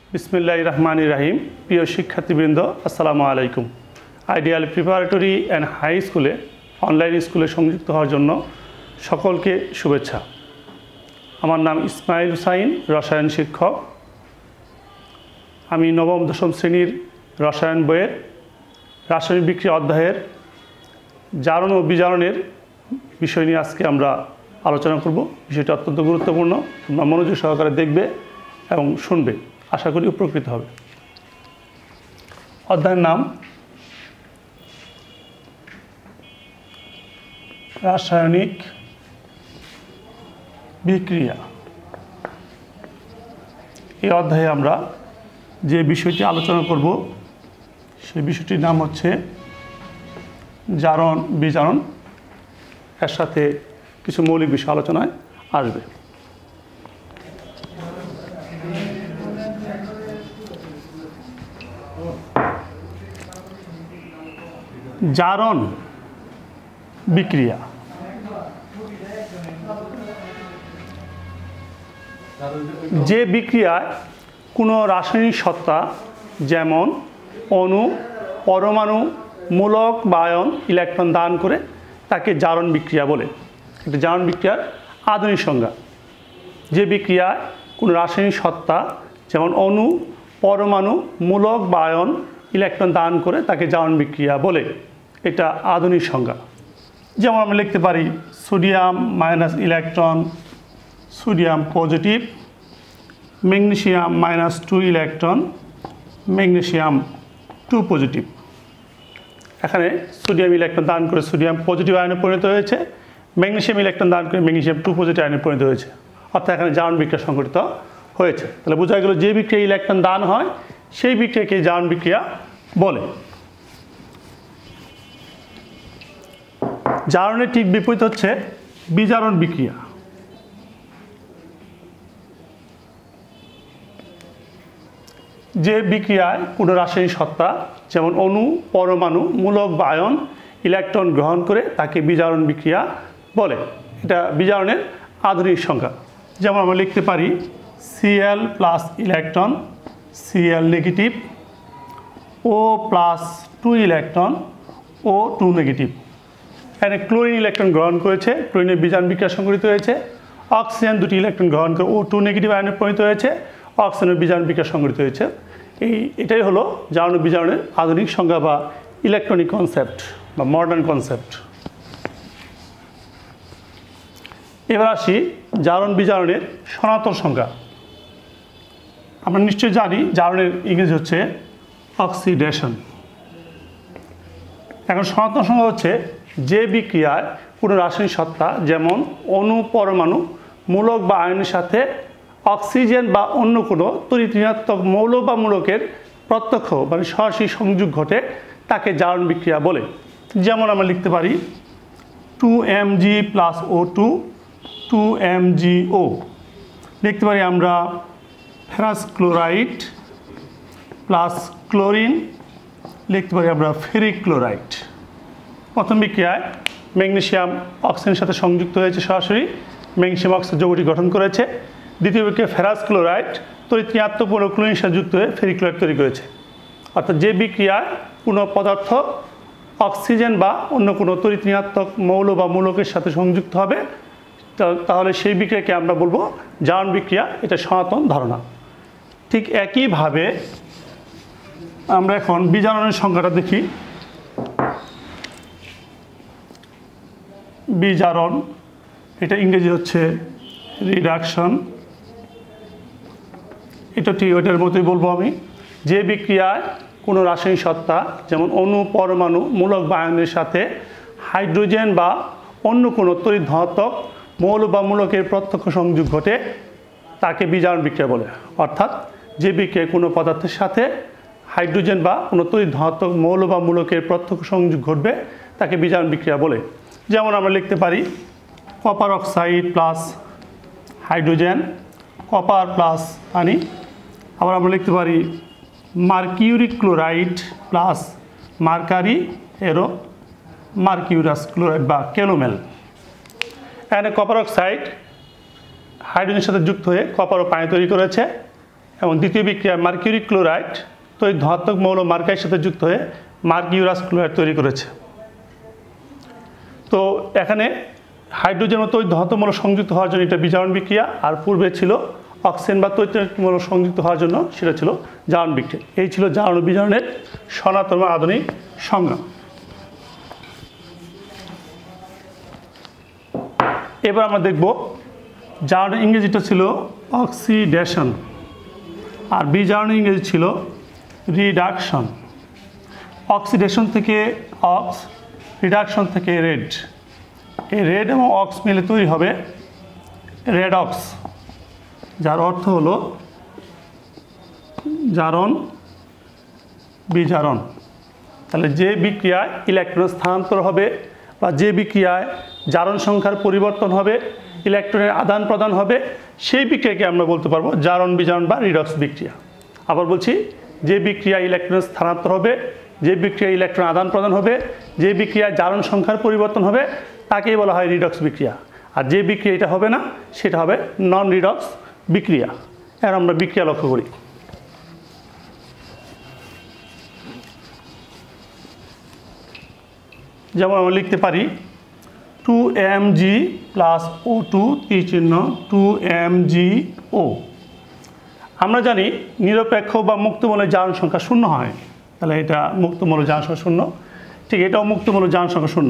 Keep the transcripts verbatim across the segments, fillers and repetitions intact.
বিসমিল্লাহির রহমানির রহিম। প্রিয় শিক্ষার্থীবৃন্দ, আসসালামু আলাইকুম। আইডিয়াল প্রিপারেটরি অ্যান্ড হাই স্কুলে অনলাইন স্কুলে সংযুক্ত হওয়ার জন্য সকলকে শুভেচ্ছা। আমার নাম ইসমাইল হুসাইন, রসায়ন শিক্ষক। আমি নবম দশম শ্রেণীর রসায়ন বইয়ের রাসায়নিক বিক্রিয়া অধ্যায়ের জারণ ও বিজারণের বিষয় নিয়ে আজকে আমরা আলোচনা করব। বিষয়টি অত্যন্ত গুরুত্বপূর্ণ, তোমরা মনোযোগ সহকারে দেখবে এবং শুনবে, আশা করি উপকৃত হবে। অধ্যায়ের নাম রাসায়নিক বিক্রিয়া। এই অধ্যায়ে আমরা যে বিষয়টি আলোচনা করব সেই বিষয়টির নাম হচ্ছে জারণ বিজারণ। এর সাথে কিছু মৌলিক বিষয় আলোচনায় আসবে। জারণ বিক্রিয়া যে বিক্রিয়ায় কোনো রাসায়নিক সত্তা যেমন অণু, পরমাণু, মূলক বা আয়ন ইলেকট্রন দান করে তাকে জারণ বিক্রিয়া বলে। এটা জারণ বিক্রিয়ার আধুনিক সংজ্ঞা। যে বিক্রিয়ায় কোনো রাসায়নিক সত্তা যেমন অণু, পরমাণু, মূলক বা আয়ন ইলেকট্রন দান করে তাকে জারণ বিক্রিয়া বলে। এটা আধুনিক সংজ্ঞা। যেমন আমরা লিখতে পারি sodium minus electron, sodium positive, magnesium minus two electron, magnesium two positive. এখানে সোডিয়াম ইলেকট্রন দান করে সোডিয়াম পজিটিভ আয়নে পরিণত হয়েছে, ম্যাগনেসিয়াম ইলেকট্রন দান করে ম্যাগনেসিয়াম টু পজিটিভ আয়নে পরিণত হয়েছে। অর্থাৎ এখানে জারণ বিক্রিয়া সংঘটিত হয়েছে। তাহলে বোঝা গেল যে বিক্রিয়া ইলেকট্রন দান হয় সেই বিক্রিয়াকে জারণ বিক্রিয়া বলে। জারণের ঠিক বিপরীত হচ্ছে বিজারণ বিক্রিয়া। যে বিক্রিয়ায় কোনো রাসায়নিক সত্তা যেমন অণু, পরমাণু, মূলক বা আয়ন ইলেকট্রন গ্রহণ করে তাকে বিজারণ বিক্রিয়া বলে। এটা বিজারণের আধুনিক সংজ্ঞা। যেমন আমরা লিখতে পারি CL plus electron, CL negative, O plus two electron, O two negative. এখানে ক্লোরিন ইলেকট্রন গ্রহণ করেছে, ক্লোরিনের বিজারণ বিক্রিয়া সংঘটিত হয়েছে। অক্সিজেন দুটি ইলেকট্রন গ্রহণ করে ও টু নেগেটিভ আয়নে পরিণত হয়েছে, অক্সিজেনের বিজারণ বিক্রিয়া সংঘটিত হয়েছে। এই এটাই হলো জারণ ও বিজারণের আধুনিক সংজ্ঞা বা ইলেকট্রনিক কনসেপ্ট বা মডার্ন কনসেপ্ট। এবার আসি জারণ বিজারণের সনাতন সংজ্ঞা। আমরা নিশ্চয়ই জানি জারণের ইংরেজি হচ্ছে অক্সিডেশন। এখন সনাতন সংজ্ঞা হচ্ছে যে বিক্রিয়ায় কোনো রাসায়নিক সত্তা যেমন অণু, পরমাণু, মূলক বা আয়নের সাথে অক্সিজেন বা অন্য কোনো তড়িৎ ঋণাত্মক মৌল বা মূলকের প্রত্যক্ষ মানে সরাসরি সংযোগ ঘটে তাকে জারণ বিক্রিয়া বলে। যেমন আমরা লিখতে পারি two M G plus O two, two M G O. লিখতে পারি আমরা ফেরাস ক্লোরাইড প্লাস ক্লোরিন, লিখতে পারি আমরা ফেরিক ক্লোরাইড। প্রথম বিক্রিয়ায় ম্যাগনেসিয়াম অক্সিজেনের সাথে সংযুক্ত হয়েছে, সরাসরি ম্যাগনেসিয়াম অক্সাইড যৌগটি গঠন করেছে। দ্বিতীয় বিক্রিয়া ফেরাস ক্লোরাইড তড়িৎ ঋণাত্মক ক্লোরিনের সাথে যুক্ত হয়ে ফেরিক ক্লোরাইড তৈরি করেছে। অর্থাৎ যে বিক্রিয়ায় কোনো পদার্থ অক্সিজেন বা অন্য কোনো তড়িৎ ঋণাত্মক মৌল বা মূলকের সাথে সংযুক্ত হবে তাহলে সেই বিক্রিয়াকে আমরা বলবো জারণ বিক্রিয়া। এটা সনাতন ধারণা। ঠিক একইভাবে আমরা এখন বিজারণের সংজ্ঞাটা দেখি। বিজারণ এটা ইংরেজি হচ্ছে রিডাকশন। এটা ঠিক ওইটার মতোই বলবো আমি। যে বিক্রিয়ায় কোনো রাসায়নিক সত্তা যেমন অণু, পরমাণু, মূলক বা আয়নের সাথে হাইড্রোজেন বা অন্য কোনো তড়িৎ ধনাত্মক মৌল বা মূলকের প্রত্যক্ষ সংযোগ ঘটে তাকে বিজারণ বিক্রিয়া বলে। অর্থাৎ যে বিক্রিয়ায় কোনো পদার্থের সাথে হাইড্রোজেন বা কোনো তড়িৎ ধনাত্মক মৌল বা মূলকের প্রত্যক্ষ সংযোগ ঘটবে তাকে বিজারণ বিক্রিয়া বলে। যেমন আমরা লিখতে পারি copper oxide plus hydrogen, copper plus পানি। আবার আমরা লিখতে পারি mercuric chloride plus mercury arrow mercurous chloride বা ক্যালোমেল। এখানে কপার অক্সাইড হাইড্রোজেনের সাথে যুক্ত হয়ে কপার ও পানি তৈরি করেছে এবং দ্বিতীয় বিক্রিয়া মার্কিউরিক ক্লোরাইড তড়িৎ ধনাত্মক মৌল মার্কারের সাথে যুক্ত হয়ে মার্কিউরাস ক্লোরাইড তৈরি করেছে। তো এখানে হাইড্রোজেন ও তড়িৎ ধনাত্মক মৌল সংযুক্ত হওয়ার জন্য এটা বিজারণ বিক্রিয়া, আর পূর্বে ছিল অক্সিজেন বা তড়িৎ মৌল সংযুক্ত হওয়ার জন্য সেটা ছিল জারণ বিক্রিয়া। এই ছিল জারণ ও বিজারণের সনাতন আধুনিক সংজ্ঞা। এবার আমরা দেখব জারণের ইংরেজিটা ছিল অক্সিডেশন, আর বিজারণের ইংরেজি ছিল রিডাকশন। অক্সিডেশন থেকে অক্স, রিডাকশন থেকে রেড। এই রেড এবং অক্স মিলে তৈরি হবে রেডক্স, যার অর্থ হলো জারণ বিজারণ। তাহলে যে বিক্রিয়ায় ইলেকট্রন স্থানান্তর হবে বা যে বিক্রিয়ায় জারণ সংখ্যার পরিবর্তন হবে, ইলেকট্রনের আদান প্রদান হবে, সেই বিক্রিয়াকে আমরা বলতে পারবো জারণ বিজারণ বা রিডক্স বিক্রিয়া। আবার বলছি, যে বিক্রিয়ায় ইলেকট্রন স্থানান্তর হবে, যে বিক্রিয়ায় ইলেকট্রন আদান প্রদান হবে, যে বিক্রিয়ায় জারণ সংখ্যার পরিবর্তন হবে, তাকেই বলা হয় রিডক্স বিক্রিয়া। আর যে বিক্রিয়া এটা হবে না, সেটা হবে নন রিডক্স বিক্রিয়া। এর আমরা বিক্রিয়া লক্ষ্য করি। যেমন আমরা লিখতে পারি two M G plus O two তীর চিহ্ন টু এম জি ও। আমরা জানি নিরপেক্ষ বা মুক্তমূলের জারণ সংখ্যা শূন্য হয়, তাহলে এটা মুক্তমূলের জারণ সংখ্যা শূন্য। ঠিক এটাও মুক্তমূলের জারণ সংখ্যা শূন্য।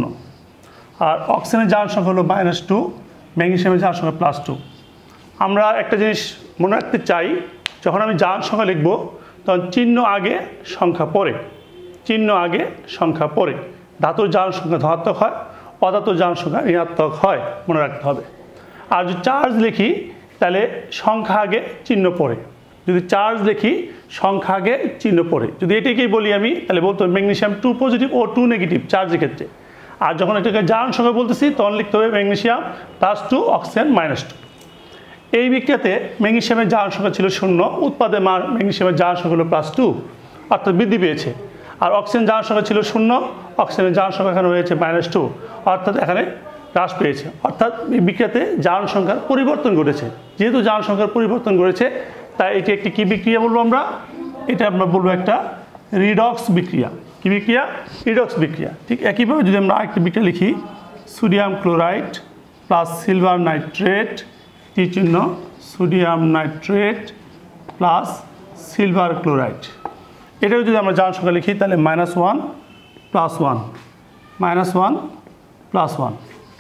আর অক্সিজেনের জারণ সংখ্যা হলো মাইনাস টু, ম্যাগনেসিয়ামের জারণ সংখ্যা প্লাস টু। আমরা একটা জিনিস মনে রাখতে চাই, যখন আমি জারণ সংখ্যা লিখব তখন চিহ্ন আগে সংখ্যা পরে, চিহ্ন আগে সংখ্যা পরে। ধাতুর জারণ সংখ্যা ধনাত্মক হয়, অধাতুর জারণ সংখ্যা ঋণাত্মক হয়, মনে রাখতে হবে। আর যদি চার্জ লিখি তাহলে সংখ্যা আগে চিহ্ন পরে, যদি চার্জ লিখি সংখ্যা আগে চিহ্ন পরে। যদি এটাকেই বলি আমি, তাহলে বলতে হবে magnesium two positive O two negative চার্জের ক্ষেত্রে। আর যখন এটাকে জারণ সংখ্যা বলতেছি তখন লিখতে হবে magnesium plus two, oxygen minus two. এই বিক্রিয়াতে ম্যাগনেসিয়ামের জারণ সংখ্যা ছিল শূন্য, উৎপাদে মার ম্যাগনেসিয়ামের জারণ সংখ্যা হলো প্লাস টু, অর্থাৎ বৃদ্ধি পেয়েছে। আর অক্সিজেন জারণ সংখ্যা ছিল শূন্য, অক্সিজেনের জারণ সংখ্যা এখানে হয়েছে মাইনাস টু, অর্থাৎ এখানে হ্রাস পেয়েছে। অর্থাৎ এই বিক্রিয়াতে জারণ সংখ্যার পরিবর্তন ঘটেছে। যেহেতু জারণ সংখ্যার পরিবর্তন ঘটেছে, তাই এটি একটি কী বিক্রিয়া বলবো আমরা? এটা আমরা বলবো একটা রিডক্স বিক্রিয়া। কী বিক্রিয়া? রিডক্স বিক্রিয়া। ঠিক একইভাবে যদি আমরা আরেকটি বিক্রিয়া লিখি, sodium chloride plus silver nitrate তীর চিহ্ন sodium nitrate plus silver chloride. এটাও যদি আমরা জারণ সংখ্যা লিখি তাহলে minus one plus one, minus one plus one,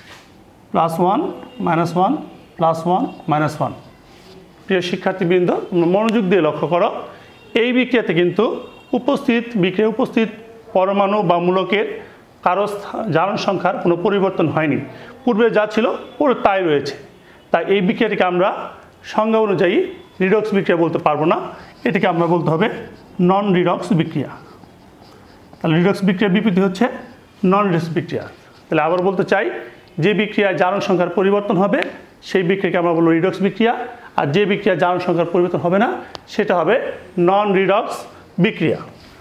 plus one minus one, plus one minus one. প্রিয় শিক্ষার্থীবৃন্দ, তোমরা মনোযোগ দিয়ে লক্ষ্য করো, এই বিক্রিয়াতে কিন্তু উপস্থিত বিক্রিয়া উপস্থিত পরমাণু বা মূলকের কারো জারণ সংখ্যার কোনো পরিবর্তন হয়নি। পূর্বে যা ছিল পুরো তাই রয়েছে। তাই এই বিক্রিয়াটিকে আমরা সংজ্ঞা অনুযায়ী রিডক্স বিক্রিয়া বলতে পারবো না, এটিকে আমরা বলতে হবে নন রিডক্স বিক্রিয়া। তাহলে রিডক্স বিক্রিয়ার বিপরীত হচ্ছে নন রিডক্স বিক্রিয়া। তাহলে আবার বলতে চাই, যে বিক্রিয়ায় জারণ সংখ্যার পরিবর্তন হবে সেই বিক্রিয়াকে আমরা বলবো রিডক্স বিক্রিয়া, আর যে বিক্রিয়ায় জারণ সংখ্যার পরিবর্তন হবে না সেটা হবে নন রিডক্স বিক্রিয়া।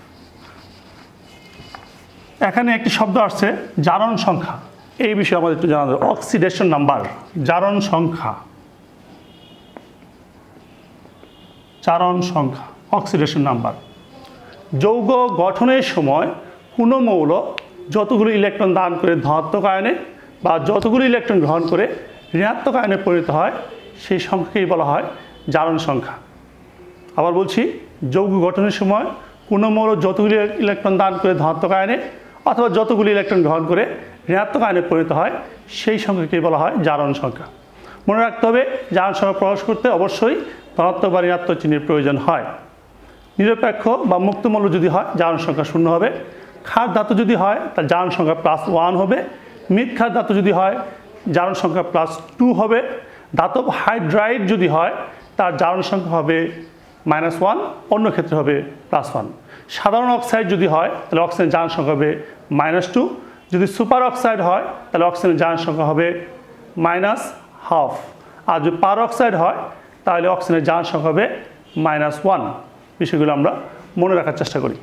এখানে একটি শব্দ আসছে জারণ সংখ্যা, এই বিষয়ে আমাদের একটু জানা যাবে। অক্সিডেশন নাম্বার, জারণ সংখ্যা, জারণ সংখ্যা অক্সিডেশন নাম্বার। যৌগ গঠনের সময় কোনো মৌল যতগুলো ইলেকট্রন দান করে ধনাত্মক আয়নে বা যতগুলো ইলেকট্রন গ্রহণ করে ঋণাত্মক আয়নে পরিণত হয় সেই সংখ্যাকেই বলা হয় জারণ সংখ্যা। আবার বলছি, যৌগ গঠনের সময় কোনো মৌল যতগুলি ইলেকট্রন দান করে ধনাত্মক আয়নে অথবা যতগুলি ইলেকট্রন গ্রহণ করে ঋণাত্মক আয়নে পরিণত হয় সেই সংখ্যাকেই বলা হয় জারণ সংখ্যা। মনে রাখতে হবে, জারণ সংখ্যা প্রকাশ করতে অবশ্যই ধনাত্মক বা ঋণাত্মক চিহ্নের প্রয়োজন হয়। নিরপেক্ষ বা মুক্ত মৌল যদি হয় জারণ সংখ্যা শূন্য হবে। ক্ষার ধাতু যদি হয় তার জারণ সংখ্যা প্লাস ওয়ান হবে। মৃৎ ক্ষার ধাতু যদি হয় জারণ সংখ্যা প্লাস টু হবে। ধাতব হাইড্রাইড যদি হয় তার জারণ সংখ্যা হবে মাইনাস ওয়ান, অন্য ক্ষেত্রে হবে প্লাস ওয়ান। সাধারণ অক্সাইড যদি হয় তাহলে অক্সিজেনের জারণ সংখ্যা হবে মাইনাস টু। যদি সুপার অক্সাইড হয় তাহলে অক্সিজেনের জারণ সংখ্যা হবে মাইনাস হাফ। আর যদি পার অক্সাইড হয় তাহলে অক্সিজেনের জারণ সংখ্যা হবে মাইনাস ওয়ান। বিষয়গুলো আমরা মনে রাখার চেষ্টা করি।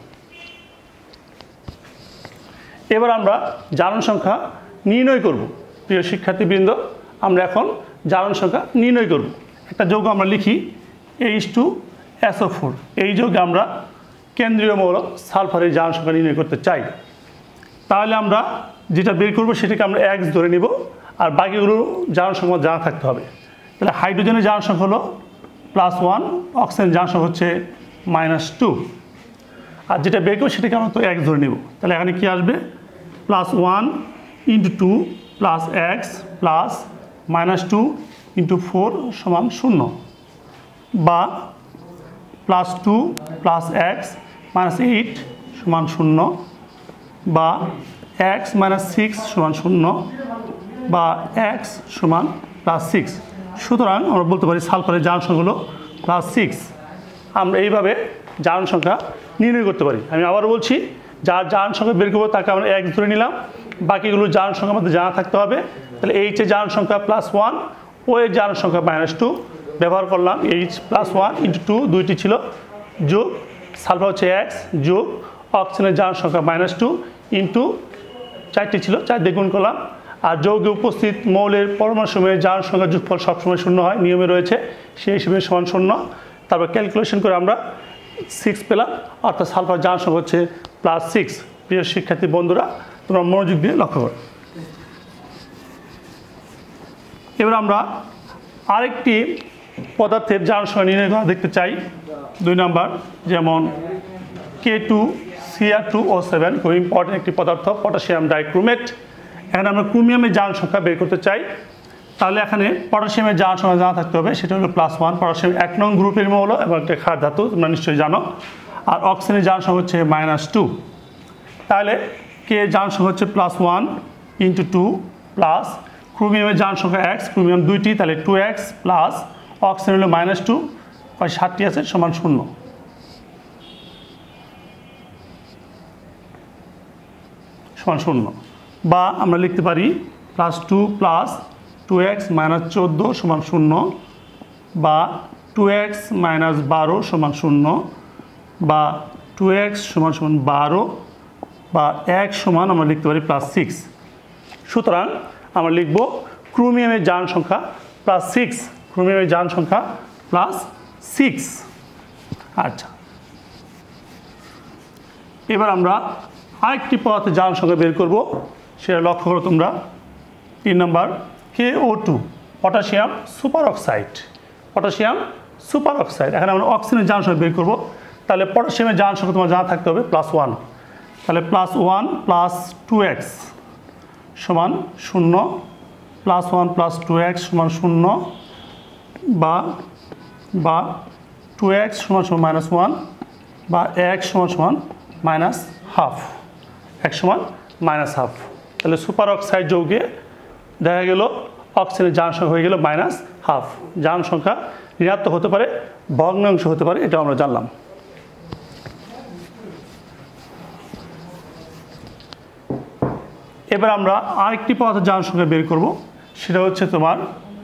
এবার আমরা জারণ সংখ্যা নির্ণয় করব। প্রিয় শিক্ষার্থীবৃন্দ, আমরা এখন জারণ সংখ্যা নির্ণয় করব। একটা যৌগ আমরা লিখি H two S O four. এই যৌগে আমরা কেন্দ্রীয় মৌল সালফারের জারণ সংখ্যা নির্ণয় করতে চাই। তাহলে আমরা যেটা বের করবো সেটাকে আমরা এক্স ধরে নিব, আর বাকিগুলো জারণ সংখ্যা জানা থাকতে হবে। তাহলে হাইড্রোজেনের জারণ সংখ্যা হলো প্লাস ওয়ান, অক্সিজেনের জারণ সংখ্যা হচ্ছে মাইনাস টু, আর যেটা বের করবো সেটাকে আমরা তো এক্স ধরে নিব। তাহলে এখানে কি আসবে, plus one into two plus X plus minus two into four সমান শূন্য, বা plus two plus X minus eight সমান শূন্য, বা এক্স মাইনাস সিক্স সমান শূন্য, বা এক্স সমান প্লাস সিক্স। সুতরাং আমরা বলতে পারি সালফারের জারণ সংখ্যা হলো প্লাস সিক্স। আমরা এইভাবে জারণ সংখ্যা নির্ণয় করতে পারি। আমি আবার বলছি, যার জারণ সংখ্যা বের করবো তাকে আমরা এক্স ধরে নিলাম, বাকিগুলো জারণ সংখ্যা আমাদের জানা থাকতে হবে। তাহলে এইচ এর জারণ সংখ্যা প্লাস ওয়ান, ও এর জারণ সংখ্যা মাইনাস টু ব্যবহার করলাম। H plus one into two দুইটি ছিল, যোগ সালফার হচ্ছে এক্স, যোগ অক্সিজেনের জারণ সংখ্যা মাইনাস টু ইন্টু চারটি ছিল, চার দিয়ে গুণ করলাম। আর যৌগে উপস্থিত মৌলের পরমাণু সময়ের জারণ সংখ্যা যোগফল সবসময় শূন্য হয়, নিয়মে রয়েছে, সেই হিসেবে সমান শূন্য। তারপর ক্যালকুলেশন করে আমরা সিক্স পেলাম, অর্থাৎ সালফার জারণ সংখ্যা হচ্ছে প্লাস সিক্স। প্রিয় শিক্ষার্থী বন্ধুরা, তোমরা মনোযোগ দিয়ে লক্ষ্য করো। এবার আমরা আরেকটি পদার্থের জারণ সংখ্যা নির্ণয় করা দেখতে চাই। দুই নাম্বার, যেমন K two C R two O seven, খুব ইম্পর্টেন্ট একটি পদার্থ, পটাশিয়াম ডাইক্রোমেট। এখানে আমরা ক্রোমিয়ামের জারণ সংখ্যা বের করতে চাই। তাহলে এখানে পটাশিয়ামের জারণ সংখ্যা জানা থাকতে হবে, সেটা হলো প্লাস ওয়ান। পটাশিয়াম এক নং গ্রুপের মৌল এবং একটা ক্ষার ধাতু, তোমরা নিশ্চয়ই জানো। আর অক্সিজেনের জারণ সংখ্যা হচ্ছে মাইনাস টু। তাহলে কে জারণ সংখ্যা হচ্ছে plus one into two plus ক্রোমিয়ামের জারণ সংখ্যা এক্স, ক্রোমিয়াম দুইটি, তাহলে টু এক্স প্লাস অক্সিজেন হলো মাইনাস টু, ষাটটি আছে সমান শূন্য। সমান শূন্য, বা আমরা লিখতে পারি plus two plus two X minus চোদ্দো সমান শূন্য, বা টু এক্স মাইনাস বারো সমান শূন্য, বা টু এক্স সমান সমান বারো, বা এক সমান আমরা লিখতে পারি প্লাস সিক্স। সুতরাং আমরা লিখব ক্রোমিয়ামের জারণ সংখ্যা প্লাস সিক্স, ক্রোমিয়ামের জারণ সংখ্যা প্লাস সিক্স। আচ্ছা, এবার আমরা আরেকটি পদার্থের জারণ সংখ্যা বের করব, সেটা লক্ষ্য করো তোমরা। তিন number, K O two, potassium super oxide. Potassium super oxide, এখানে আমরা অক্সিজেনের জারণ সংখ্যা বের করবো। তাহলে পটাশিয়ামের জারণ সংখ্যা তোমার জানা থাকতে হবে প্লাস ওয়ান। তাহলে plus one plus two X সমান শূন্য, plus one plus two X সমান শূন্য, বা বা টু এক্স সমান সমান মাইনাস ওয়ান, বা এক সমান সমান মাইনাস হাফ, এক সমান মাইনাস হাফ। তাহলে সুপার অক্সাইড যৌগে দেখা গেল অক্সিজেনের জারণ সংখ্যা হয়ে গেল মাইনাস হাফ। জারণ সংখ্যা ঋণাত্মক হতে পারে, ভগ্নাংশ হতে পারে, এটা আমরা জানলাম। এবার আমরা আরেকটি পদার্থের জারণ সংখ্যা বের করব, সেটা হচ্ছে তোমার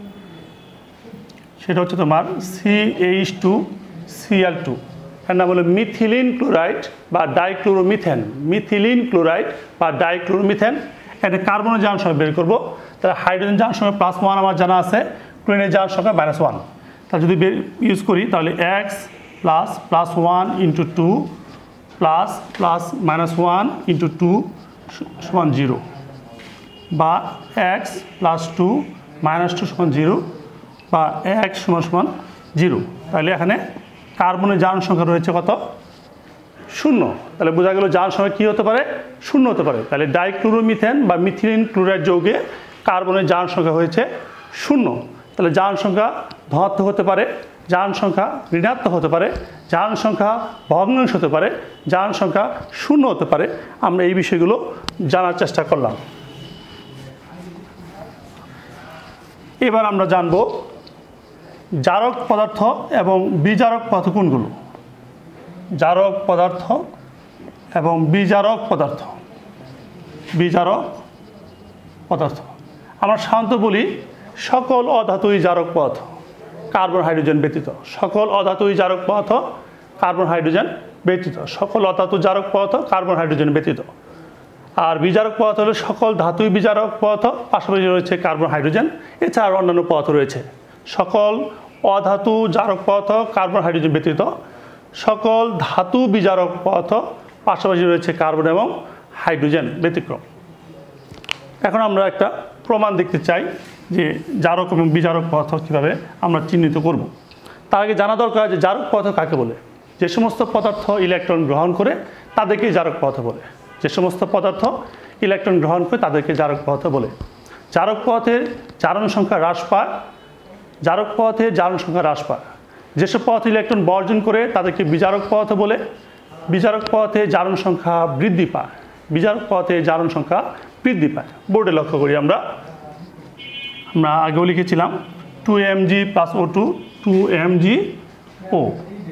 সেটা হচ্ছে তোমার C H two C L two, এর নাম হলো মিথিলিন ক্লোরাইড বা ডাইক্লোরোমিথেন। মিথিলিন ক্লোরাইড বা ডাইক্লোরোমিথেন, এটা কার্বনের জারণ সংখ্যা বের করবো। তাহলে হাইড্রোজেন জারণ সংখ্যা প্লাস ওয়ান আমার জানা আছে, ক্লোরিনের জারণ সংখ্যা মাইনাস ওয়ান। তাহলে যদি ইউজ করি তাহলে X plus plus one into two plus plus minus one into two সমান জিরো, বা X plus two minus two সমান জিরো, বা এক সমান সমান জিরো। তাহলে এখানে কার্বনের জারণ সংখ্যা রয়েছে কত, শূন্য। তাহলে বোঝা গেল জারণ সংখ্যা কী হতে পারে, শূন্য হতে পারে। তাহলে ডাইক্লোরোমিথেন বা মিথিলিন ক্লোরাইড যৌগে কার্বনের জারণ সংখ্যা হয়েছে শূন্য। তাহলে জারণ সংখ্যা ধনাত্মক হতে পারে, জারণ সংখ্যা ঋণাত্মক হতে পারে, জারণ সংখ্যা ভগ্নাংশ হতে পারে, জারণ সংখ্যা শূন্য হতে পারে। আমরা এই বিষয়গুলো জানার চেষ্টা করলাম। এবার আমরা জানব জারক পদার্থ এবং বিজারক পদার্থ কোনগুলো। জারক পদার্থ এবং বিজারক পদার্থ। বিজারক পদার্থ আমরা সাধারণত বলি সকল অধাতুই জারক পদার্থ কার্বন হাইড্রোজেন ব্যতীত। সকল অধাতুই জারক পদার্থ কার্বন হাইড্রোজেন ব্যতীত। সকল অধাতু জারক পদার্থ কার্বন হাইড্রোজেন ব্যতীত। আর বিজারক পদার্থ হলো সকল ধাতুই বিজারক পদার্থ, পাশাপাশি রয়েছে কার্বন হাইড্রোজেন, এছাড়া অন্যান্য পদার্থ রয়েছে। সকল অধাতু জারক পদার্থ কার্বন হাইড্রোজেন ব্যতীত সকল ধাতু বিজারক পদার্থ পাশাপাশি রয়েছে কার্বন এবং হাইড্রোজেন ব্যতিক্রম। এখন আমরা একটা প্রমাণ দেখতে চাই যে জারক এবং বিজারক পদার্থ কীভাবে আমরা চিহ্নিত করব। তার আগে জানা দরকার যে জারক পদার্থ কাকে বলে। যে সমস্ত পদার্থ ইলেকট্রন গ্রহণ করে তাদেরকে জারক পদার্থ বলে। যে সমস্ত পদার্থ ইলেকট্রন গ্রহণ করে তাদেরকে জারক পদার্থ বলে। জারক পদার্থের জারণ সংখ্যা হ্রাস পায় জারক পদার্থের জারণ সংখ্যা হ্রাস পায় যেসব পদার্থ ইলেকট্রন বর্জন করে তাদেরকে বিজারক পদার্থ বলে। বিজারক পদার্থের জারণ সংখ্যা বৃদ্ধি পায় বিজারক পদার্থের জারণ সংখ্যা বৃদ্ধি পায়। বোর্ডে লক্ষ্য করি আমরা আমরা আগেও লিখেছিলাম two M G plus O two two M G O.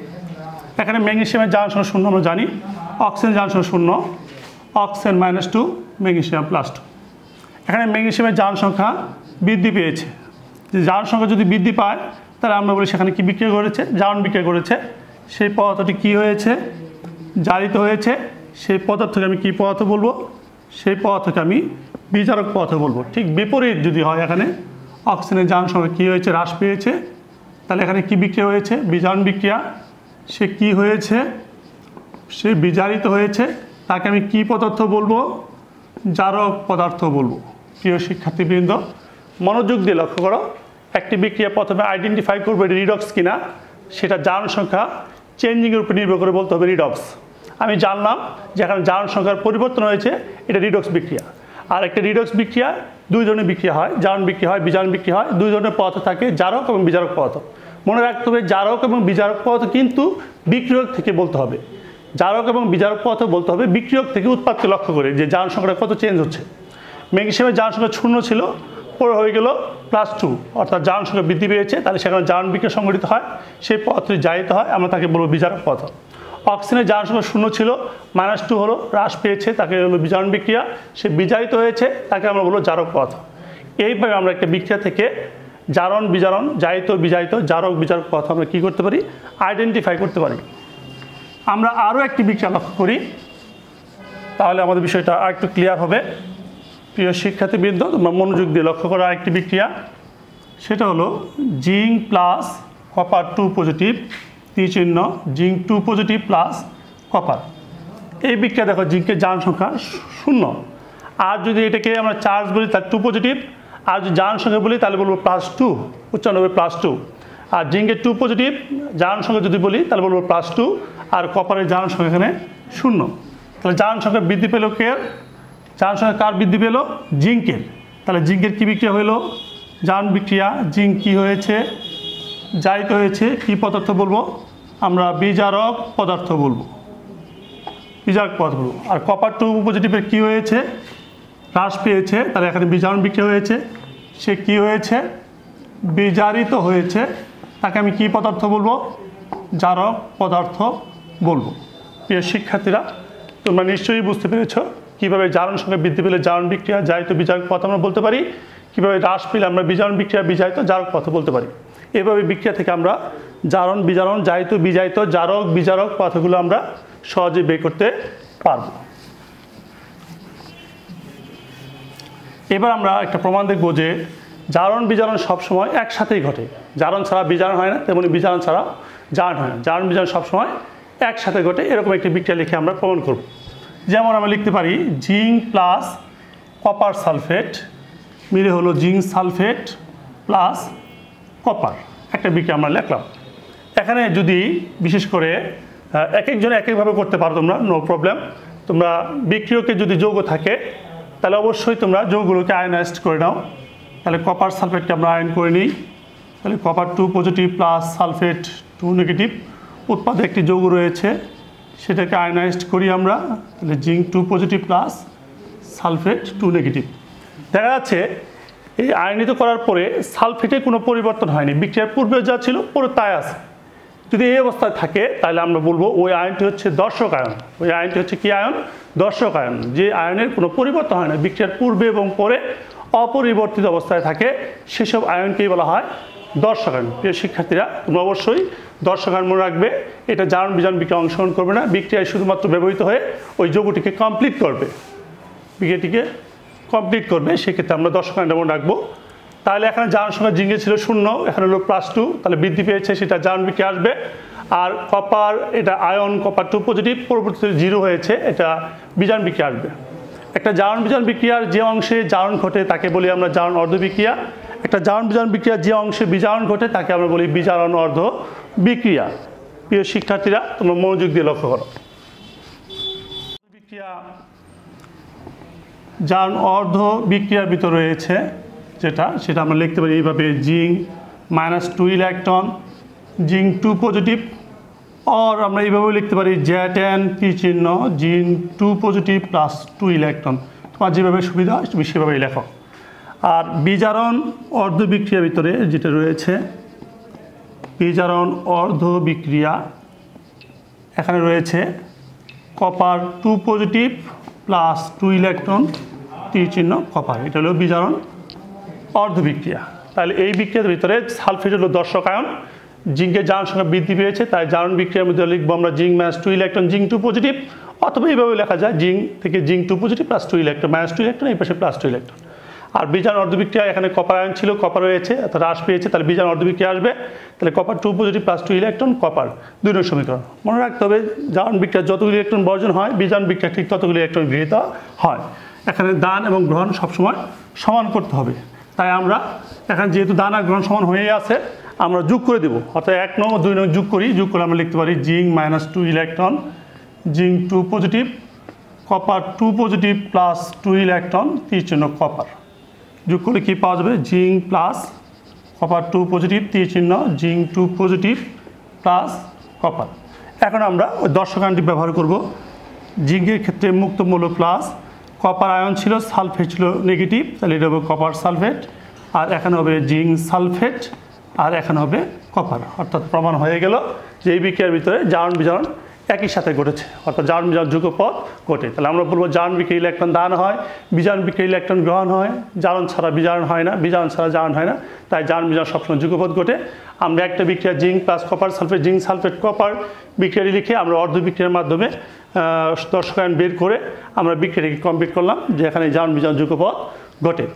এখানে ম্যাগনেসিয়ামের জারণ সংখ্যা শূন্য আমরা জানি, অক্সিজেন জারণ সংখ্যা শূন্য, oxygen minus two, magnesium plus two. এখানে ম্যাগনেসিয়ামের জারণ সংখ্যা বৃদ্ধি পেয়েছে। যে জারণ সংখ্যা যদি বৃদ্ধি পায় তাহলে আমরা বলি সেখানে কি বিক্রিয়া করেছে, জারণ বিক্রিয়া করেছে। সেই পদার্থটি কি হয়েছে, জারিত হয়েছে। সেই পদার্থকে আমি কি পদার্থ বলবো, সেই পদার্থকে আমি বিজারক পদার্থ বলবো। ঠিক বিপরীত যদি হয়, এখানে অক্সিজেনের জারণ সংখ্যা কী হয়েছে, হ্রাস পেয়েছে, তাহলে এখানে কি বিক্রিয়া হয়েছে, বিজারণ বিক্রিয়া। সে কি হয়েছে, সে বিজারিত হয়েছে, তাকে আমি কি পদার্থ বলবো, জারক পদার্থ বলবো। প্রিয় শিক্ষার্থীবৃন্দ মনোযোগ দিয়ে লক্ষ্য করো, একটি বিক্রিয়া প্রথমে আইডেন্টিফাই করবে রিডক্স কিনা, সেটা জারণ সংখ্যা চেঞ্জিংয়ের উপর নির্ভর করে বলতে হবে রিডক্স। আমি জানলাম যে এখানে জারণ সংখ্যার পরিবর্তন হয়েছে, এটা রিডক্স বিক্রিয়া। আর একটা রিডক্স বিক্রিয়া দুই ধরনের বিক্রিয়া হয়, জারণ বিক্রিয়া হয়, বিজারণ বিক্রিয়া হয়। দুই ধরনের পদার্থ থাকে, জারক এবং বিজারক পদার্থ। মনে রাখতে হবে জারক এবং বিজারক পদার্থ কিন্তু বিক্রিয়ক থেকে বলতে হবে। জারক এবং বিজারক পদার্থ বলতে হবে বিক্রিয়ক থেকে উৎপাদকে লক্ষ্য করে যে জারণ সংখ্যাটা কত চেঞ্জ হচ্ছে। ম্যাগনেসিয়ামের জারণ সংখ্যা শূন্য ছিল, পরে হয়ে গেল প্লাস টু, অর্থাৎ জারণ সংখ্যা বৃদ্ধি পেয়েছে, তাহলে সেখানে জারণ বিক্রিয়া সংঘটিত হয়, সেই পদার্থটি জারিত হয়, আমরা তাকে বলবো বিজারক পদার্থ। অক্সিজেনের জারণ সংখ্যা শূন্য ছিল, মাইনাস টু হলো, হ্রাস পেয়েছে, তাকে হলো বিজারণ বিক্রিয়া, সে বিজারিত হয়েছে, তাকে আমরা বলবো জারক পদার্থ। এইভাবে আমরা একটা বিক্রিয়া থেকে জারণ বিজারণ, জারিত বিজারিত, জারক বিজারক পদার্থ আমরা কী করতে পারি, আইডেন্টিফাই করতে পারি। আমরা আরও একটি বিক্রিয়া লক্ষ্য করি, তাহলে আমাদের বিষয়টা আর একটু ক্লিয়ার হবে। প্রিয় শিক্ষার্থীবৃন্দ তোমরা মনোযোগ দিয়ে লক্ষ্য করা একটি বিক্রিয়া, সেটা হলো zinc plus copper two positive, তীর চিহ্ন, zinc two positive plus copper. এই বিক্রিয়া দেখো জিঙ্কের জারণ সংখ্যা শূন্য, আর যদি এটাকে আমরা চার্জ বলি তাহলে টু পজিটিভ, আর যদি জারণ সংখ্যা বলি তাহলে বলবো প্লাস টু, উচ্চারণ হবে প্লাস টু। আর জিঙ্কের টু পজিটিভ জারণ সংখ্যা যদি বলি তাহলে বলবো প্লাস টু, আর কপারের জারণ সংখ্যা এখানে শূন্য। তাহলে জারণ সংখ্যা বৃদ্ধি পেল কে, জারণ সংখ্যা কার বৃদ্ধি পেল, জিঙ্কের। তাহলে জিঙ্কের কী বিক্রিয়া হইল, জারণ বিক্রিয়া। জিঙ্ক কী হয়েছে, জারিত হয়েছে, কি পদার্থ বলবো আমরা, বিজারক পদার্থ বলবো, বিজারক পদার্থ বলবো। আর কপার টু পজিটিভের কী হয়েছে, হ্রাস পেয়েছে, তাহলে এখানে বিজারণ বিক্রিয়া হয়েছে, সে কি হয়েছে, বিজারিত হয়েছে, তাকে আমি কি পদার্থ বলবো, জারক পদার্থ বলবো। প্রিয় শিক্ষার্থীরা তোমরা নিশ্চয়ই বুঝতে পেরেছ কীভাবে জারণ সংখ্যা বৃদ্ধি পেলে জারণ বিক্রিয়া, জারিত বিজারক পদার্থ আমরা বলতে পারি, কীভাবে হ্রাস পেলে আমরা বিজারণ বিক্রিয়া, বিজারিত জারক পদার্থ বলতে পারি। এভাবে বিক্রিয়া থেকে আমরা জারণ বিজারণ, জারিত বিজারিত, জারক বিজারক পদার্থগুলো আমরা সহজে বের করতে পারব। এবার আমরা একটা প্রমাণ দেখব যে জারণ বিজারণ সবসময় একসাথেই ঘটে। জারণ ছাড়া বিজারণ হয় না, তেমনি বিজারণ ছাড়া জারণ হয় না। জারণ বিজারণ সবসময় একসাথে ঘটে, এরকম একটি বিক্রিয়া লিখে আমরা প্রমাণ করব। যেমন আমরা লিখতে পারি জিঙ্ক প্লাস কপার সালফেট মিলে হলো জিঙ্ক সালফেট প্লাস কপার, একটা বিক্রিয়া আমরা লিখলাম। এখানে যদি বিশেষ করে এক একজন এক একভাবে করতে পারো তোমরা, নো প্রবলেম। তোমরা বিক্রিয়কে যদি যৌগ থাকে তাহলে অবশ্যই তোমরা যৌগগুলোকে আয়নাইজড করে নাও। তাহলে কপার সালফেটকে আমরা আয়ন করে নিই, তাহলে copper two positive plus sulphate two negative, উৎপাদে একটি যৌগ রয়েছে, সেটাকে আয়নাইজড করি আমরা, তাহলে zinc two positive plus sulphate two negative. দেখা যাচ্ছে এই আয়নিত করার পরে সালফেটে কোনো পরিবর্তন হয়নি, বিক্রিয়ার পূর্বে যা ছিল পুরো তাই আছে। যদি এই অবস্থায় থাকে তাহলে আমরা বলবো ওই আয়নটি হচ্ছে দর্শক আয়ন। ওই আয়নটি হচ্ছে কি আয়ন, দর্শক আয়ন। যে আয়নের কোনো পরিবর্তন হয় না, বিক্রিয়ার পূর্বে এবং পরে অপরিবর্তিত অবস্থায় থাকে, সেসব আয়নকেই বলা হয় দর্শক আয়ন। প্রিয় শিক্ষার্থীরা তোমরা অবশ্যই দর্শক আয়ন মনে রাখবে, এটা জারণ বিজারণ বিক্রিয়া অংশগ্রহণ করবে না, বিক্রিয়ায় শুধুমাত্র ব্যবহৃত হয়ে ওই যৌগটিকে কমপ্লিট করবে, বিক্রিয়াটিকে কমপ্লিট করবে, সেক্ষেত্রে আমরা দর্শক আয়নটা মনে রাখবো। তাহলে এখানে জারণ সংখ্যা জিঙ্কে ছিল শূন্য, এখানে হলো প্লাস টু, তাহলে বৃদ্ধি পেয়েছে, সেটা জারণ বিক্রিয়া আসবে। আর কপার, এটা আয়ন কপার টু পজিটিভ, পরবর্তীতে জিরো হয়েছে, এটা বিজারণ বিক্রিয়া আসবে। একটা জারণ বিজারণ বিক্রিয়ার যে অংশে জারণ ঘটে তাকে বলি আমরা জারণ অর্ধ বিক্রিয়া। একটা জারণ বিজারণ বিক্রিয়ার যে অংশে বিজারণ ঘটে তাকে আমরা বলি বিজারণ অর্ধ বিক্রিয়া। প্রিয় শিক্ষার্থীরা, তোমরা মনোযোগ দিয়ে লক্ষ্য করো। বিক্রিয়া জারণ অর্ধ বিক্রিয়ার ভিতর রয়েছে যেটা, সেটা আমরা লিখতে পারি এইভাবে, zinc minus two electron, zinc two positive, और আমরা এইভাবে লিখতে পারি জেড এন টি চিহ্ন, zinc two positive plus two electron. তোমার যেভাবে সুবিধা হয় তুমি সেভাবেই লেখো। আর বিজারণ অর্ধ বিক্রিয়ার ভিতরে যেটা রয়েছে বিজারণ অর্ধ বিক্রিয়া, এখানে রয়েছে copper two positive plus two electron, তীর চিহ্ন কপার, এটা হলো বিজারণ অর্ধ বিক্রিয়া। তাহলে এই বিক্রিয়ার ভিতরে সালফেট হলো দর্শক আয়ন, জিঙ্কের জারণ সংখ্যা বৃদ্ধি পেয়েছে, তাই জারণ বিক্রিয়ার মধ্যে লিখবো আমরা zinc minus two electron, zinc two positive, অথবা এইভাবে লেখা যায় জিঙ্ক থেকে zinc two positive plus two electron, minus two electron, এই পাশে প্লাস টু ইলেকট্রন। আর বিজারণ অর্ধ বিক্রিয়া, এখানে কপার আয়ন ছিল, কপার রয়েছে, হ্রাস পেয়েছে, তাহলে বিজারণ অর্ধ বিক্রিয়া আসবে, তাহলে copper two positive plus two electron copper, দুই নং সমীকরণ। মনে রাখতে হবে জারণ বিক্রিয়া যতগুলি ইলেকট্রন বর্জন হয়, বিজারণ বিক্রিয়া ঠিক ততগুলি ইলেকট্রন গৃহীত হয়। এখানে দান এবং গ্রহণ সবসময় সমান করতে হবে, তাই আমরা এখানে যেহেতু দান আর গ্রহণ সমান হয়ে আছে আমরা যোগ করে দেবো, অর্থাৎ এক নং দুই নং যোগ করি, যোগ করে আমরা লিখতে পারি zinc minus two electron, zinc two positive, copper two positive plus two electron, তীর চিহ্ন কপার। যোগ করলে কী পাওয়া যাবে, zinc plus copper two positive, তীর চিহ্ন zinc two positive plus copper. এখন আমরা ওই দর্শক আয়নটি ব্যবহার করব। জিঙ্কের ক্ষেত্রে মুক্ত মৌল প্লাস, কপার আয়ন ছিল, সালফেট ছিল নেগেটিভ, তাহলে এটা হবে কপার সালফেট, আর এখানে হবে জিঙ্ক সালফেট, আর এখানে হবে কপার। অর্থাৎ প্রমাণ হয়ে গেল যে এই বিক্রিয়ার ভিতরে জারণ বিজারণ একই সাথে ঘটেছে, অর্থাৎ জারণ বিজারণ যুগপথ ঘটে। তাহলে আমরা বলবো জারণ বিক্রিয়া ইলেকট্রন দান হয়, বিজারণ বিক্রিয়া ইলেকট্রন গ্রহণ হয়, জারণ ছাড়া বিজারণ হয় না, বিজারণ ছাড়া জারণ হয় না, তাই জারণ বিজারণ সবসময় যুগপথ ঘটে। আমরা একটা বিক্রিয়া zinc plus copper sulphate, zinc sulphate copper বিক্রিয়াটি লিখে আমরা অর্ধ বিক্রিয়ার মাধ্যমে দর্শক আয়ন বের করে আমরা বিক্রিয়াটিকে কমপ্লিট করলাম, যে এখানে জারণ বিজারণ যুগপথ ঘটে।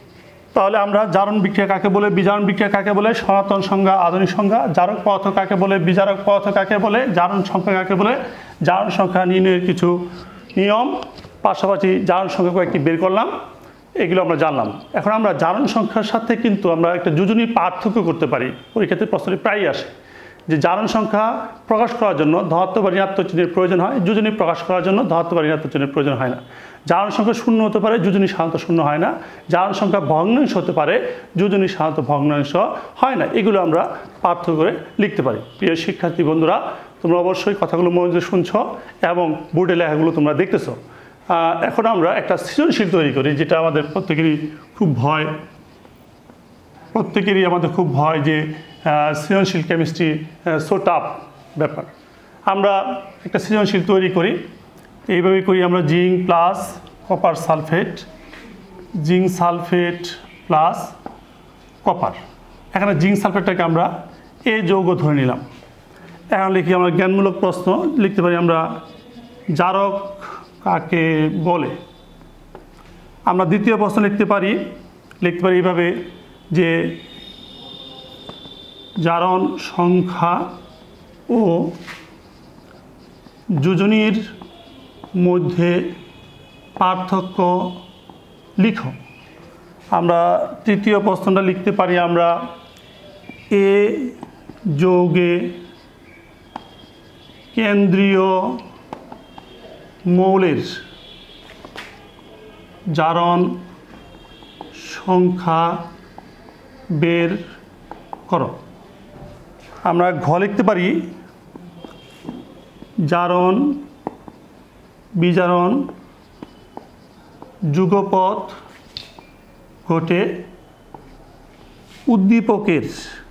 তাহলে আমরা জারণ বিক্রিয়া কাকে বলে, বিজারণ বিক্রিয়া কাকে বলে, সনাতন সংজ্ঞা, আধুনিক সংজ্ঞা, জারক পদার্থ কাকে বলে, বিজারক পদার্থ কাকে বলে, জারণ সংখ্যা কাকে বলে, জারণ সংখ্যা নির্ণয়ের কিছু নিয়ম, পাশাপাশি জারণ সংখ্যা কয়েকটি বের করলাম, এগুলো আমরা জানলাম। এখন আমরা জারণ সংখ্যার সাথে কিন্তু আমরা একটা যোজনী পার্থক্য করতে পারি, পরীক্ষাতে প্রশ্নটি প্রায়ই আসে যে জারণ সংখ্যা প্রকাশ করার জন্য ধনাত্মক বা ঋণাত্মক চিহ্নের প্রয়োজন হয়, যোজনী প্রকাশ করার জন্য ধনাত্মক বা ঋণাত্মক চিহ্নের প্রয়োজন হয় না। জারণ সংখ্যা শূন্য হতে পারে, যোজনী সাধারণত শূন্য হয় না। জারণ সংখ্যা ভগ্নাংশ হতে পারে, যোজনী সাধারণত ভগ্নাংশ হয় না। এগুলো আমরা পার্থক্য করে লিখতে পারি। প্রিয় শিক্ষার্থী বন্ধুরা, তোমরা অবশ্যই কথাগুলো মনোযোগ শুনছ এবং বোর্ডে লেখাগুলো তোমরা দেখতেছো। এখন আমরা একটা সৃজনশীল তৈরি করি, যেটা আমাদের প্রত্যেকেরই খুব ভয়, প্রত্যেকেরই আমাদের খুব ভয় যে সৃজনশীল কেমিস্ট্রি সো টাফ ব্যাপার। আমরা একটা সৃজনশীল তৈরি করি, এইভাবে করি আমরা zinc plus copper sulphate, zinc sulphate plus copper. এখানে জিঙ্ক সালফেটটাকে আমরা এ যৌগ ধরে নিলাম। এখন লিখি আমরা জ্ঞানমূলক প্রশ্ন, লিখতে পারি আমরা জারক কাকে বলে। আমরা দ্বিতীয় প্রশ্ন লিখতে পারি, লিখতে পারি এইভাবে যে জারণ সংখ্যা ও যোজনীর মধ্যে পার্থক্য লিখো। আমরা তৃতীয় প্রশ্নটা লিখতে পারি আমরা এ যৌগে কেন্দ্রীয় মৌলের জারণ সংখ্যা বের করো। আমরা ঘ লিখতে পারি জারণ বিজারণ যুগপথ ঘটে উদ্দীপকের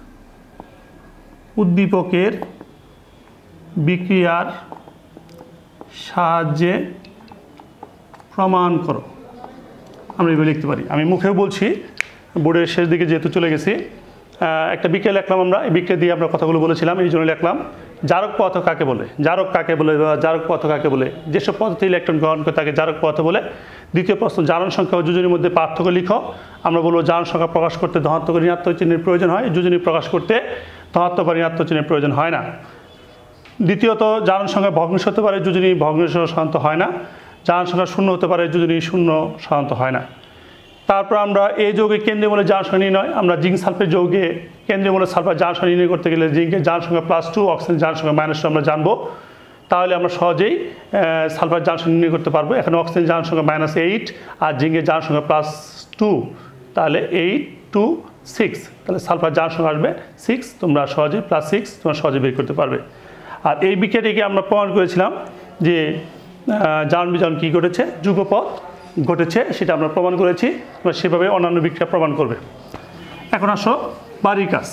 উদ্দীপকের বিক্রিয়ার সাহায্যে প্রমাণ করো। আমরা এগুলো লিখতে পারি। আমি মুখেও বলছি, বোর্ডের শেষ দিকে যেহেতু চলে গেছি। একটা বিক্রিয়া লিখলাম আমরা, এই বিক্রিয়া দিয়ে আমরা কথাগুলো বলেছিলাম, এই জন্য লিখলাম জারক পদার্থ কাকে বলে, জারক কাকে বলে বা জারক পদার্থ কাকে বলে, যেসব পদার্থ ইলেকট্রন গ্রহণ করে তাকে জারক পদার্থ বলে। দ্বিতীয় প্রশ্ন, জারণ সংখ্যা ও যোজনীর মধ্যে পার্থক্য লিখো। আমরা বলবো জারণ সংখ্যা প্রকাশ করতে ধনাত্মক ও ঋণাত্মক চিহ্নের প্রয়োজন হয়, যোজনী প্রকাশ করতে ধনাত্মক বা ঋণাত্মক চিহ্নের প্রয়োজন হয় না। দ্বিতীয়ত, জারণ সংখ্যা ভগ্নাংশ হতে পারে, যোজনী ভগ্নাংশ সাধারণত হয় না। জারণ সংখ্যা শূন্য হতে পারে, যোজনী শূন্য সাধারণত হয় না। তারপর আমরা এই যৌগে কেন্দ্রীয় মূলের জারণ সংখ্যা নির্ণয়। আমরা জিঙ্ক সালফেট যৌগে কেন্দ্রীয় মূলের সালফার জারণ সংখ্যা নির্ণয় করতে গেলে জিঙ্কের জারণ সংখ্যা প্লাস টু, অক্সিজেন জারণ সংখ্যা মাইনাস টু আমরা জানবো। তাহলে আমরা সহজেই সালফার জারণ সংখ্যা নির্ণয় করতে পারবো। এখানে অক্সিজেন জারণ সংখ্যা মাইনাস এইট আর জিঙ্কের জারণ সংখ্যা প্লাস টু, তাহলে এইট টু সিক্স, তাহলে সালফার জারণ সংখ্যা আসবে সিক্স। তোমরা সহজেই প্লাস সিক্স তোমরা সহজে বের করতে পারবে। আর এই বিক্রিয়াটিকে আমরা প্রমাণ করেছিলাম যে জারণ বিজারণ কী ঘটেছে, যুগপৎ ঘটেছে, সেটা আমরা প্রমাণ করেছি। তোমরা সেভাবে অন্যান্য বিক্রিয়া প্রমাণ করবে। এখন আসো বাড়ির কাজ।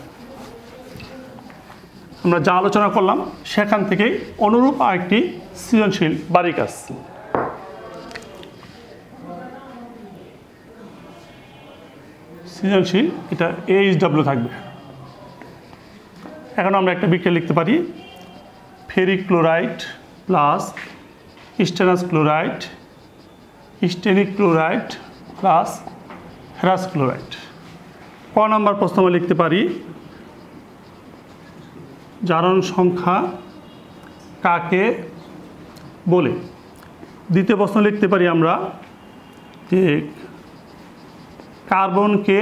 আমরা যা আলোচনা করলাম সেখান থেকেই অনুরূপ আরেকটি সৃজনশীল বাড়ির কাজ। সৃজনশীল, এটা এইচ ডাব্লিউ থাকবে। এখন আমরা একটা বিক্রিয়া লিখতে পারি, ferric chloride plus stannous chloride, stannic chloride plus ferrous chloride. ক নাম্বার প্রশ্ন আমরা লিখতে পারি, জারণ সংখ্যা কাকে বলে। দ্বিতীয় প্রশ্ন লিখতে পারি আমরা যে কার্বনকে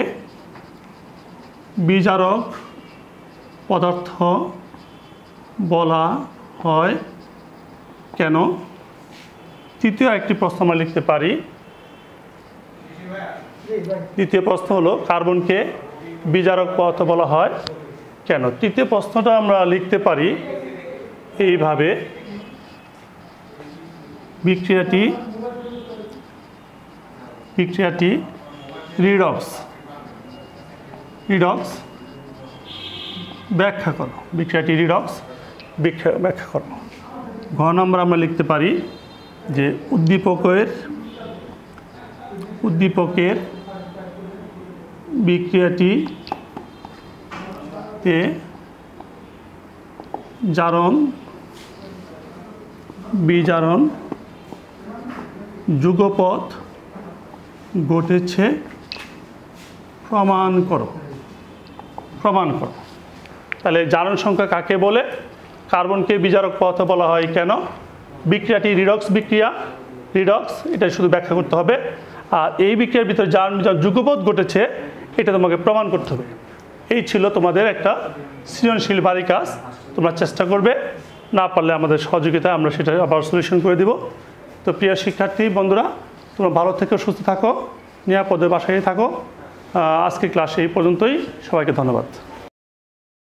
বিজারক পদার্থ বলা হয় কেন। তৃতীয় একটি প্রশ্ন আমরা লিখতে পারি, দ্বিতীয় প্রশ্ন হলো কার্বনকে বিজারক পদার্থ বলা হয় কেন। তৃতীয় প্রশ্নটা আমরা লিখতে পারি এইভাবে, বিক্রিয়াটি বিক্রিয়াটি রিডক্স রিডক্স ব্যাখ্যা করো, বিক্রিয়াটি রিডক্স ব্যাখ্যা ব্যাখ্যা করো। ঘ নম্বর আমরা লিখতে পারি যে উদ্দীপকের উদ্দীপকের বিক্রিয়াটিতে জারণ বিজারণ যুগপৎ ঘটেছে প্রমাণ করো প্রমাণ করো তাহলে জারণ সংখ্যা কাকে বলে, কার্বনকে বিজারক পদার্থ বলা হয় কেন, বিক্রিয়াটি রিডক্স বিক্রিয়া, রিডক্স এটা শুধু ব্যাখ্যা করতে হবে। আর এই বিক্রিয়ার ভিতরে জারণ বিজারণ যুগপৎ ঘটেছে এটা তোমাকে প্রমাণ করতে হবে। এই ছিল তোমাদের একটা সৃজনশীল বাড়ির কাজ। তোমরা চেষ্টা করবে, না পারলে আমাদের সহযোগিতা আমরা সেটা আবার সলিউশন করে দিব। তো প্রিয় শিক্ষার্থী বন্ধুরা, তোমরা ভালো থেকো, সুস্থ থাকো, নিরাপদে বাসায় থাকো। আজকে ক্লাস এই পর্যন্তই। সবাইকে ধন্যবাদ।